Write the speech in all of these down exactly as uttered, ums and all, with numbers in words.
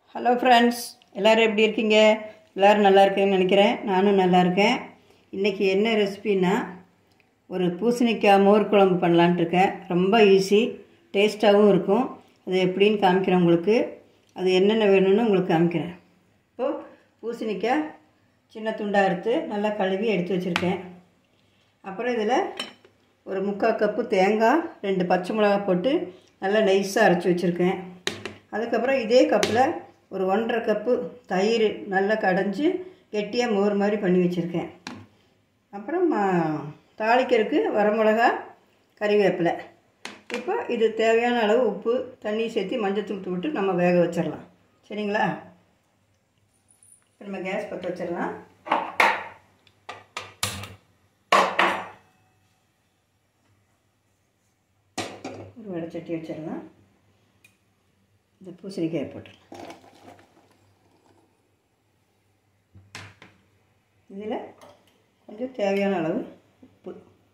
Hello friends, எல்லோரும் எப்படி இருக்கீங்க? எல்லோரும் நல்லா இருக்கேன்னு நினைக்கிறேன். நானும் நல்லா இருக்கேன். இன்றைக்கி என்ன ரெசிபின்னா, ஒரு பூசணிக்காய் மோர் குழம்பு பண்ணலான்ட்டு இருக்கேன். ரொம்ப ஈஸி, டேஸ்ட்டாகவும் இருக்கும். அது எப்படின்னு காமிக்கிறேன் உங்களுக்கு. அது என்னென்ன வேணும்னு உங்களுக்கு காமிக்கிறேன். இப்போது பூசணிக்காய் சின்ன துண்டாக எடுத்து நல்லா கழுவி எடுத்து வச்சுருக்கேன். அப்புறம் இதில் ஒரு முக்கால் கப்பு தேங்காய், ரெண்டு பச்சை மிளகா போட்டு நல்லா நைஸாக அரைச்சி வச்சுருக்கேன். அதுக்கப்புறம் இதே கப்பில் ஒரு ஒன்றரை கப்பு தயிர் நல்லா கடைஞ்சி கெட்டியாக மோர் மாதிரி பண்ணி வச்சுருக்கேன். அப்புறம் தாளிக்கிறதுக்கு வரமிளகா, கறிவேப்பிலை. இப்போ இது தேவையான அளவு உப்பு, தண்ணி சேர்த்து மஞ்சள் தூள் விட்டு நம்ம வேக வச்சிடலாம். சரிங்களா? இப்போ நம்ம கேஸ் பற்ற வச்சிடலாம். ஒரு வடைச்சட்டி வச்சிடலாம். இந்த பூசணிக்காயை போட்டுடலாம். இதில் கொஞ்சம் தேவையான அளவு உப்பு,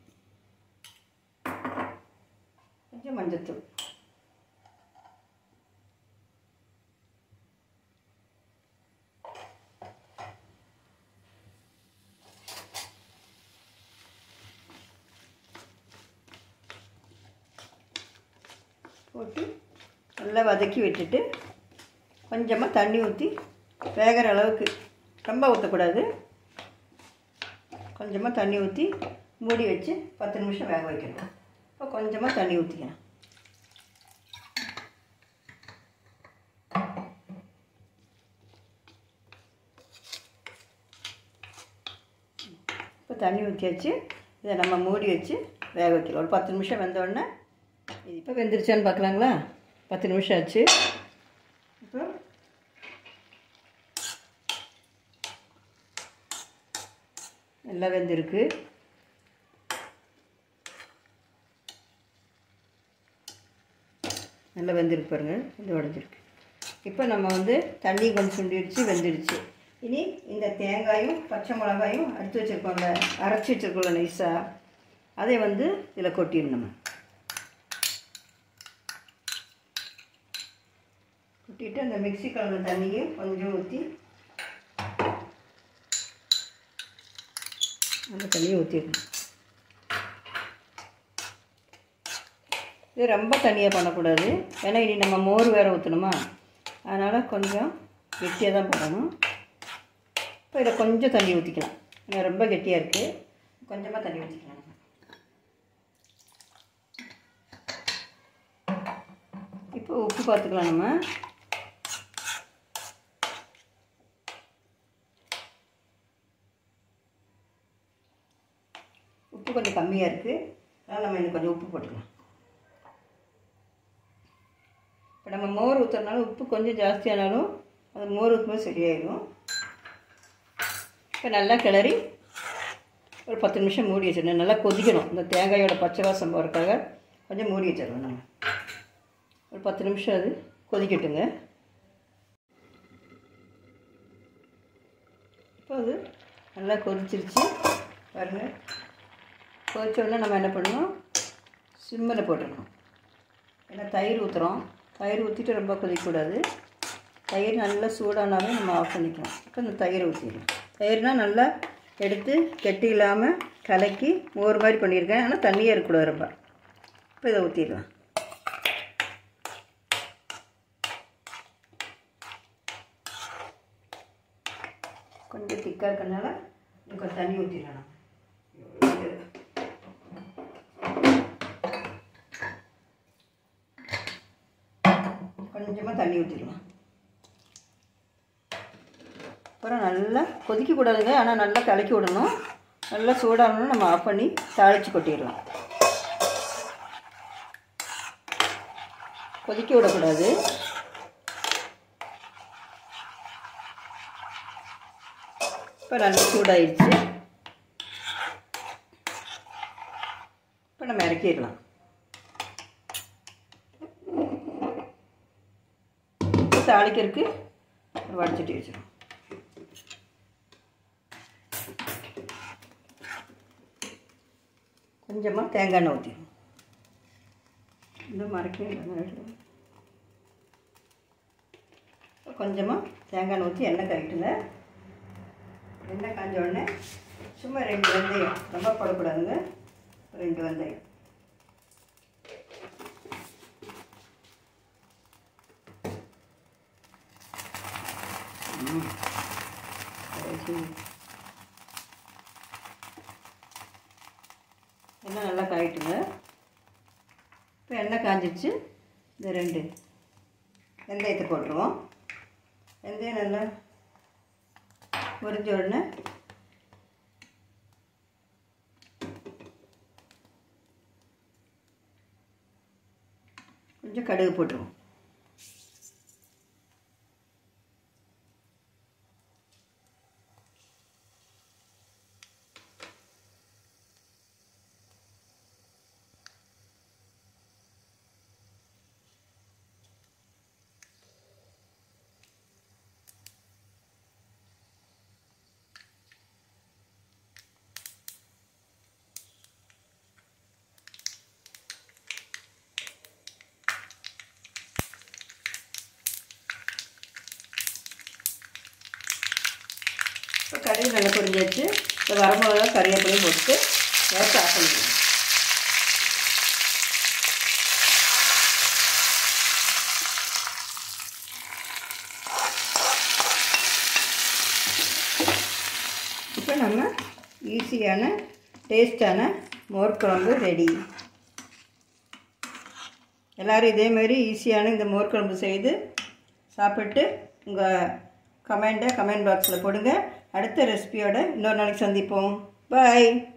கொஞ்சம் மஞ்சத்தூள், போட்டு நல்லா வதக்கி விட்டுட்டு கொஞ்சமாக தண்ணி ஊற்றி வேகிற அளவுக்கு, ரொம்ப ஊற்றக்கூடாது, கொஞ்சமாக தண்ணி ஊற்றி மூடி வச்சு பத்து நிமிஷம் வேக வைக்கணும். இப்போ கொஞ்சமாக தண்ணி ஊற்றிக்கணும். இப்போ தண்ணி ஊற்றியாச்சு. இதை நம்ம மூடி வச்சு வேக வைக்கலாம். ஒரு பத்து நிமிஷம் வெந்தோடனே இது இப்போ வெந்துருச்சான்னு பார்க்கலாங்களா? பத்து நிமிஷம் ஆச்சு. இப்போ நல்லா வெந்திருக்கு. நல்லா வெந்திருக்கு பாருங்கள், இது உடஞ்சிருக்கு. இப்போ நம்ம வந்து தண்ணி கொஞ்சம் சுண்டிடுச்சு, வெந்துடுச்சு. இனி இந்த தேங்காயும் பச்சை மிளகாயும் எடுத்து வச்சுருக்கோம்ல, அரைச்சி வச்சுருக்கோம்ல நைஸாக, அதை வந்து இதில் கொட்டிடணும். கொட்டிட்டு அந்த மிக்ஸி கலந்த தண்ணியும் கொஞ்சம் ஊற்றி, அந்த தண்ணியை ஊற்றிடணும். இது ரொம்ப தண்ணியாக பண்ணக்கூடாது, ஏன்னா இனி நம்ம மோர் வேறு ஊற்றணுமா, அதனால் கொஞ்சம் கெட்டியாக தான் போடணும். இப்போ இதை கொஞ்சம் தண்ணி ஊற்றிக்கலாம், ஏன்னா ரொம்ப கெட்டியாக இருக்குது. கொஞ்சமாக தண்ணி ஊற்றிக்கலாம். இப்போ உப்பு பார்த்துக்கலாம். நம்ம உப்பு கொஞ்சம் கம்மியாக இருக்குது, அதனால் நம்ம இன்னும் கொஞ்சம் உப்பு போட்டுக்கலாம். இப்போ நம்ம மோர் ஊற்றுறதுனால உப்பு கொஞ்சம் ஜாஸ்தியானாலும் அது மோர் ஊற்றும்போது சரியாயிடும். இப்போ நல்லா கிளறி ஒரு பத்து நிமிஷம் மூடி வச்சிடணும். நல்லா கொதிக்கணும். இந்த தேங்காயோட பச்சை வாசம் போகிறதுக்காக கொஞ்சம் மூடி வச்சிடணும். நம்ம ஒரு பத்து நிமிஷம் அது கொதிக்கட்டுங்க. இப்போ அது நல்லா கொதிச்சிருச்சு பாருங்கள். கொதிச்ச உடனே நம்ம என்ன பண்ணணும், சிம்மில் போட்டுடணும். ஏன்னா தயிர் ஊற்றுறோம், தயிர் ஊற்றிட்டு ரொம்ப கொதிக்கக்கூடாது. தயிர் நல்லா சூடானாவே நம்ம ஆஃப் பண்ணிக்கலாம். இப்போ இந்த தயிரை ஊற்றிடலாம். தயிர்னால் நல்லா எடுத்து கெட்டி இல்லாமல் கலக்கி மோர் மாதிரி பண்ணியிருக்கேன், ஆனால் தண்ணியாக இருக்கக்கூடாது ரொம்ப. இப்போ இதை ஊற்றிடலாம். கொஞ்சம் திக்காக இருக்கனால கொஞ்சம் தண்ணி ஊற்றிடலாம். கொஞ்சமாக தண்ணி ஊற்றிடலாம். அப்புறம் நல்லா கொதிக்கக்கூடாதுங்க, ஆனால் நல்லா கலக்கி விடணும். நல்லா சூடாகணும், நம்ம ஆஃப் பண்ணி தாளித்து கொட்டிடலாம். கொதிக்க விடக்கூடாது. இப்போ நல்லா சூடாயிடுச்சு. இப்போ நம்ம இறக்கிடலாம். தாளிக்கிறதுக்கு ஒரு வடைச்சட்டி வச்சிடும். கொஞ்சமாக தேங்காய் எண்ணெய் ஊற்றிடும். இந்த மறைக்கவே இல்லை. கொஞ்சமாக தேங்காய் எண்ணெய் ஊற்றி எண்ணெய் காய்ட்டுங்க. எண்ணெய் காய்ஞ்ச உடனே சும்மா ரெண்டு வெந்தயம், ரொம்ப போடக்கூடாதுங்க, ரெண்டு வெந்தயம். எண்ணெய் நல்லா காயிட்டுங்க. இப்போ எண்ணெய் காஞ்சிச்சு. இந்த ரெண்டு வெந்தயத்தை போட்டுருவோம். வெந்தயம் நல்லா பொரிஞ்ச உடனே கொஞ்சம் கடுகு போட்டுருவோம். இப்போ கடுகு நல்லா பொரிஞ்சாச்சு. இப்போ வரமிளகா கறிவேப்பிலையும் போட்டு வேக ஆஃப் பண்ணிக்கணும். இப்போ நம்ம ஈஸியான டேஸ்டான மோர் குழம்பு ரெடி. எல்லோரும் இதேமாதிரி ஈஸியான இந்த மோர் குழம்பு செய்து சாப்பிட்டு உங்கள் கமெண்ட்டை கமெண்ட் பாக்ஸில் போடுங்க. அடுத்த ரெசிபியோட இன்னொரு நாளைக்கு சந்திப்போம். பாய்.